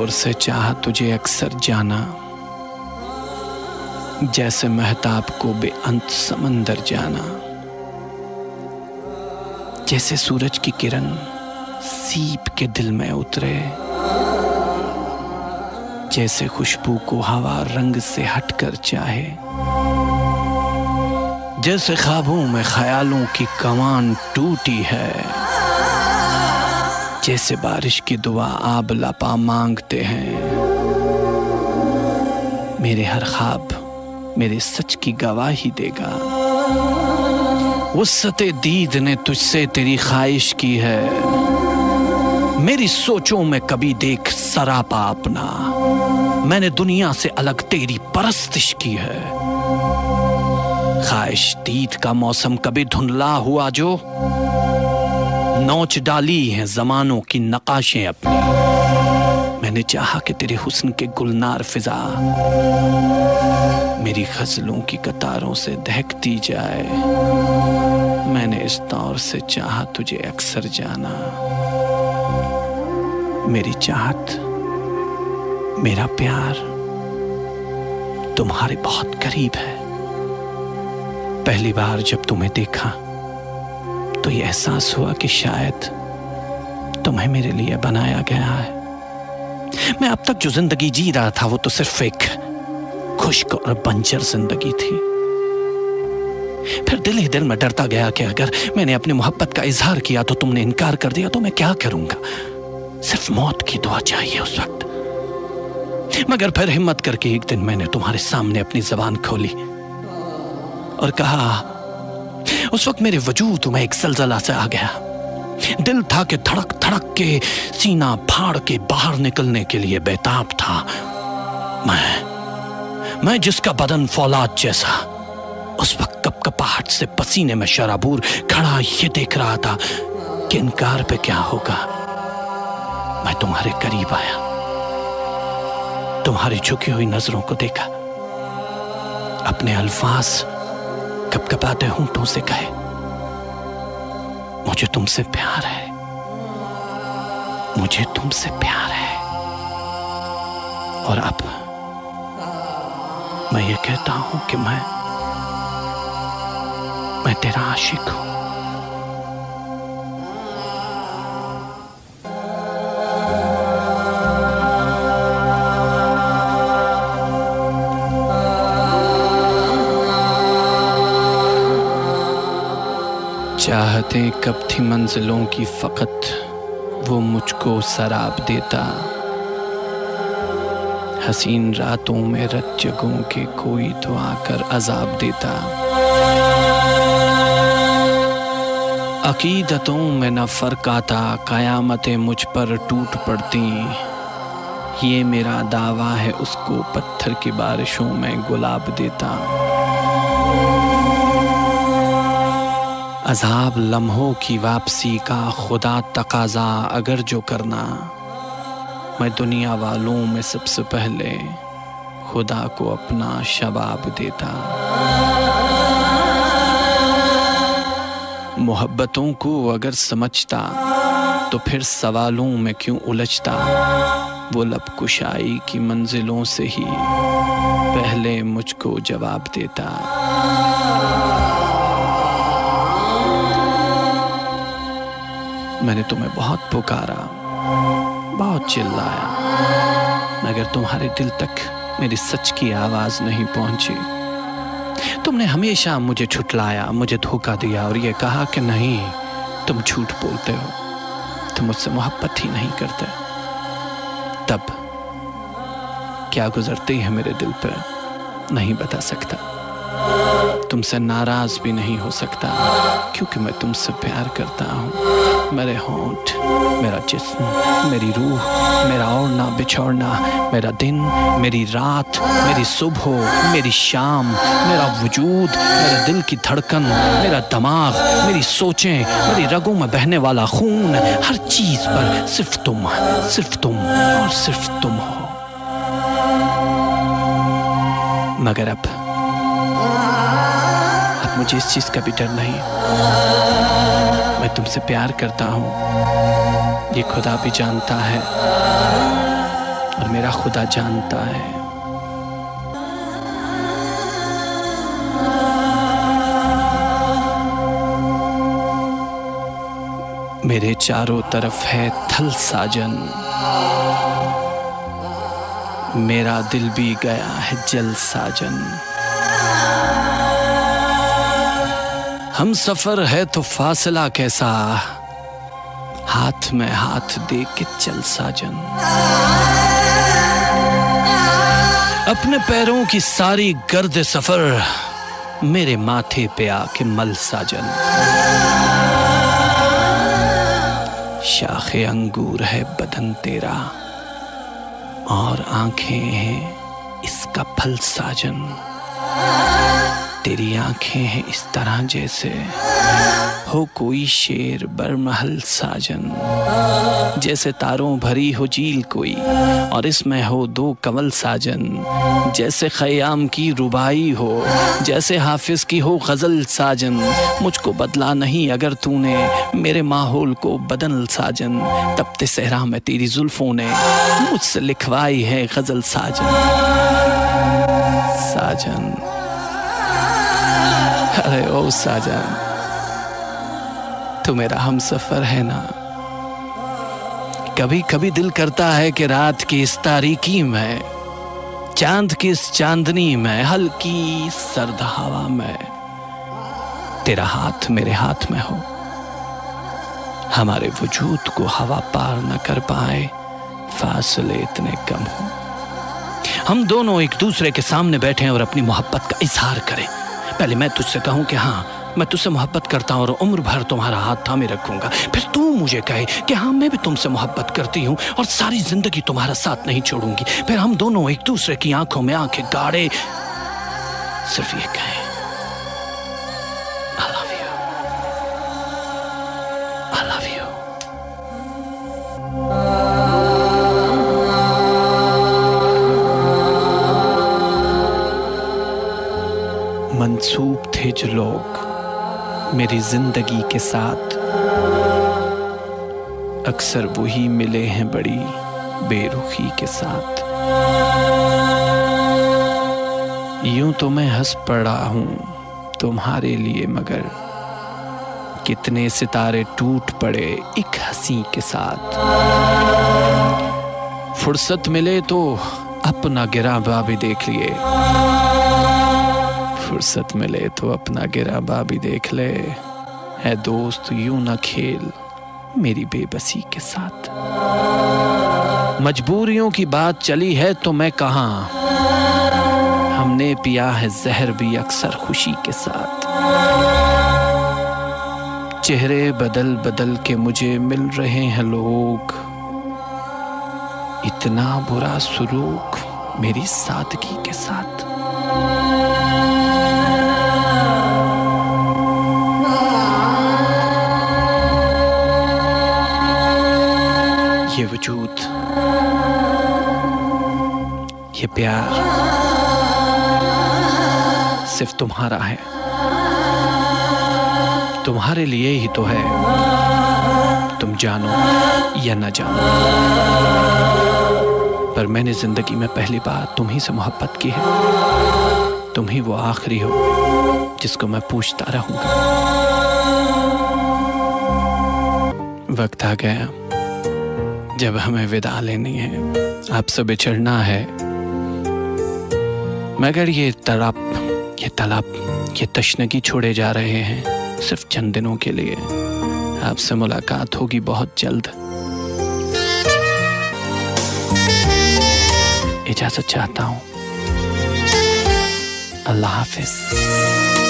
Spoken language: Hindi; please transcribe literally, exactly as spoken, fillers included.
तौर से चाहा तुझे अक्सर जाना, जैसे महताब को बेअंत समंदर जाना। जैसे सूरज की किरण सीप के दिल में उतरे, जैसे खुशबू को हवा रंग से हटकर चाहे, जैसे ख्वाबों में ख्यालों की कमान टूटी है, जैसे बारिश की दुआ आब लपा मांगते हैं। मेरे हर ख्वाब मेरे सच की गवाही देगा। वुस्सते दीद ने तुझसे तेरी ख्वाहिश की है, मेरी सोचों में कभी देख सरापा अपना। मैंने दुनिया से अलग तेरी परस्तिश की है। ख्वाहिश दीद का मौसम कभी धुंधला हुआ जो, नोच डाली हैं जमानों की नकाशें अपनी। मैंने चाहा कि तेरे हुस्न के गुलनार फिजा मेरी गजलों की कतारों से दहकती जाए। मैंने इस दौर से चाहा तुझे अक्सर जाना। मेरी चाहत, मेरा प्यार तुम्हारे बहुत करीब है। पहली बार जब तुम्हें देखा तो ये एहसास हुआ कि शायद तुम्हें मेरे लिए बनाया गया है। मैं अब तक जो जिंदगी जी रहा था वो तो सिर्फ एक खुश्क और बंजर जिंदगी थी। फिर दिल ही दिल में डरता गया कि अगर मैंने अपनी मोहब्बत का इजहार किया तो तुमने इनकार कर दिया तो मैं क्या करूंगा। सिर्फ मौत की दुआ चाहिए उस वक्त। मगर फिर हिम्मत करके एक दिन मैंने तुम्हारे सामने अपनी जबान खोली और कहा। उस वक्त मेरे वजूद में एक जलजला सा आ गया। दिल था कि धड़क धड़क के सीना फाड़ के बाहर निकलने के लिए बेताब था। मैं मैं जिसका बदन फौलाद जैसा उस वक्त कपकपाहट से पसीने में शराबूर खड़ा ये देख रहा था कि इनकार पे क्या होगा। मैं तुम्हारे करीब आया, तुम्हारी झुकी हुई नजरों को देखा, अपने अल्फाज कपकपाते होंठों से कहे, मुझे तुमसे प्यार है, मुझे तुमसे प्यार है। और अब मैं ये कहता हूं कि मैं मैं तेरा आशिक हूं। चाहते कब थी मंजिलों की फकत वो मुझको शराब देता। हसीन रातों में रत जगों के कोई तो आकर अजाब देता। अकीदतों में न फर्क आता, कयामतें मुझ पर टूट पड़ती। ये मेरा दावा है उसको पत्थर की बारिशों में गुलाब देता। अज़ाब लम्हों की वापसी का खुदा तकाजा अगर जो करना, मैं दुनिया वालों में सबसे पहले खुदा को अपना शबाब देता। मोहब्बतों को अगर समझता तो फिर सवालों में क्यों उलझता। वो लब कुशाई की मंजिलों से ही पहले मुझको जवाब देता। मैंने तुम्हें बहुत पुकारा, बहुत चिल्लाया, मगर तुम्हारे दिल तक मेरी सच की आवाज नहीं पहुंची। तुमने हमेशा मुझे झुठलाया, मुझे धोखा दिया और ये कहा कि नहीं, तुम झूठ बोलते हो, तुम मुझसे मोहब्बत ही नहीं करते। तब क्या गुजरती है मेरे दिल पर नहीं बता सकता। तुमसे नाराज भी नहीं हो सकता क्योंकि मैं तुमसे प्यार करता हूँ। मेरे होंठ, मेरा जिस्म, मेरी रूह, मेरा ओढ़ना बिछोड़ना, मेरा दिन, मेरी रात, मेरी सुबह, मेरी शाम, मेरा वजूद, मेरे दिल की धड़कन, मेरा दिमाग, मेरी सोचें, मेरी रगों में बहने वाला खून, हर चीज पर सिर्फ तुम, सिर्फ तुम और सिर्फ तुम हो। मगर अब अब मुझे इस चीज का भी डर नहीं। मैं तुमसे प्यार करता हूँ, ये खुदा भी जानता है। और मेरा खुदा जानता है मेरे चारों तरफ है थल साजन, मेरा दिल भी गया है जल साजन। हम सफर है तो फासला कैसा, हाथ में हाथ दे के चल साजन। अपने पैरों की सारी गर्द सफर मेरे माथे पे आके मल साजन। शाखे अंगूर है बदन तेरा और आंखें हैं इसका फल साजन। तेरी आंखें हैं इस तरह जैसे हो कोई शेर बरमहल साजन। जैसे तारों भरी हो झील कोई और इसमें हो दो कमल साजन। जैसे खयाम की रुबाई हो, जैसे हाफिज की हो गजल साजन। मुझको बदला नहीं अगर तूने मेरे माहौल को बदल साजन। तपते सहरा में तेरी जुल्फों ने मुझसे लिखवाई है गजल साजन। साजन अरे ओ साजन, तू मेरा हम सफर है ना। कभी कभी दिल करता है कि रात की इस तारीकी में, चांद की इस चांदनी में, हल्की सर्द हवा में तेरा हाथ मेरे हाथ में हो। हमारे वजूद को हवा पार न कर पाए, फासले इतने कम हो। हम दोनों एक दूसरे के सामने बैठे और अपनी मोहब्बत का इजहार करें। पहले मैं तुझसे कहूं कि हाँ मैं तुझसे मोहब्बत करता हूं और उम्र भर तुम्हारा हाथ थामे रखूंगा। फिर तू मुझे कहे कि हाँ मैं भी तुमसे मोहब्बत करती हूं और सारी जिंदगी तुम्हारा साथ नहीं छोड़ूंगी। फिर हम दोनों एक दूसरे की आंखों में आंखें गाड़े सिर्फ ये कहें I love you, I love you। मंसूब थे जो लोग मेरी जिंदगी के साथ, अक्सर वही मिले हैं बड़ी बेरुखी के साथ। यूं तो मैं हंस पड़ा हूं तुम्हारे लिए, मगर कितने सितारे टूट पड़े एक हंसी के साथ। फुर्सत मिले तो अपना गिरा बाबी देख लिए, फुर्सत मिले तो अपना गिरा बाबी देख ले। है दोस्त यूं न खेल मेरी बेबसी के साथ। मजबूरियों की बात चली है तो मैं कहां, हमने पिया है जहर भी अक्सर खुशी के साथ। चेहरे बदल बदल के मुझे मिल रहे हैं लोग, इतना बुरा सुलूक मेरी सादगी के साथ। ये वजूद, ये प्यार सिर्फ तुम्हारा है, तुम्हारे लिए ही तो है। तुम जानो या न जानो, पर मैंने जिंदगी में पहली बार तुम ही से मोहब्बत की है। तुम ही वो आखिरी हो जिसको मैं पूछता रहूंगा। वक्त आ गया जब हमें विदा लेनी है, आपसे बिछड़ना है। मगर ये तड़प, ये तलब, ये तशनगी छोड़े जा रहे हैं सिर्फ चंद दिनों के लिए। आपसे मुलाकात होगी बहुत जल्द। इजाजत चाहता हूं। अल्लाह हाफिज।